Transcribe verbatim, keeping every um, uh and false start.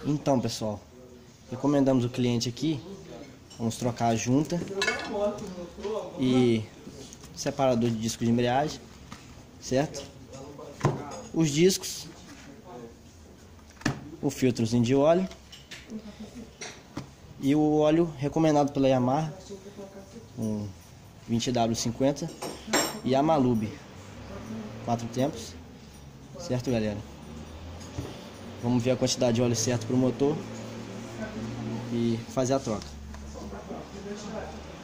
Então, pessoal, recomendamos o cliente aqui. Vamos trocar a junta e separador de disco de embreagem, certo? Os discos, o filtrozinho de óleo e o óleo recomendado pela Yamaha, um vinte W cinquenta, e a Malube, quatro tempos, certo, galera? Vamos ver a quantidade de óleo certo para o motor e fazer a troca.